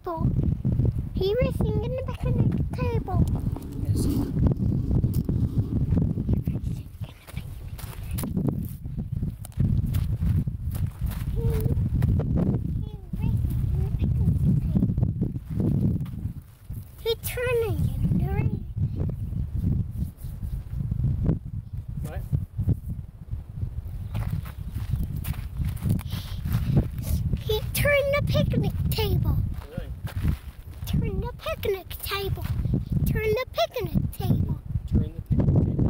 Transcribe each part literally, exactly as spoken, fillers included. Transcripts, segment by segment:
table. He was sitting in the picnic table. Is he? He's turning in the rain. What? He turned the picnic table. Really? Turn the picnic table. Turn the picnic table. Turn the picnic table.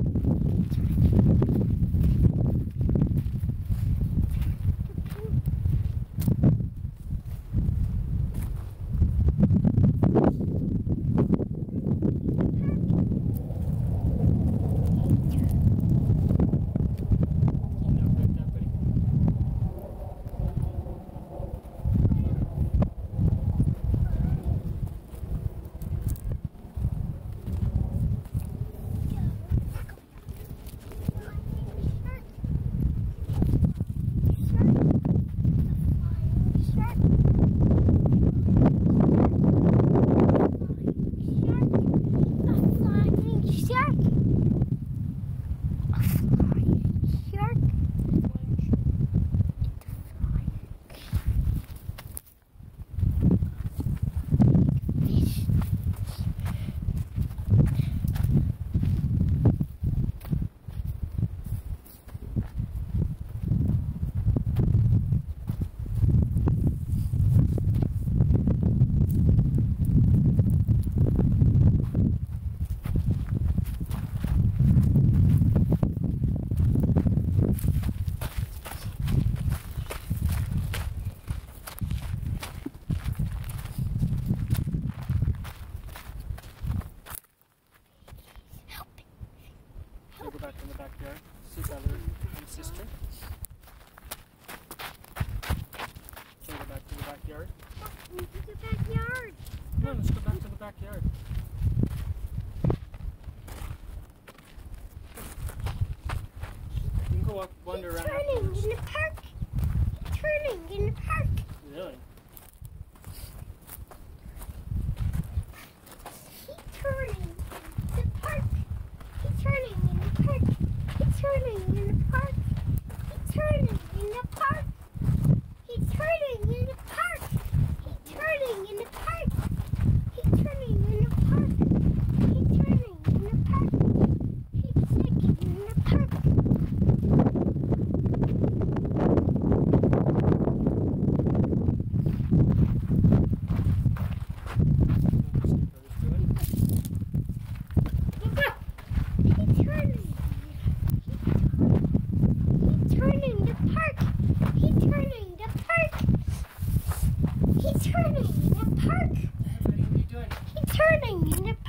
Can we go back in the backyard? See brother and sister? Can we go back to the backyard? Into the backyard. Come on, let's go back to the backyard. You can go up, wander around. Turning afterwards. in the park. Turning in the park. Really? He's turning in the park. He's turning in the park. He's turning in the park. He's turning in the park. He's turning in the park. He's turning in the park. He's turning in the park. He's turning in the park. He's sticking in the park. He's turning. He's turning the park. He's turning the park. He's turning in the park. Everybody, what are you doing? He's turning in the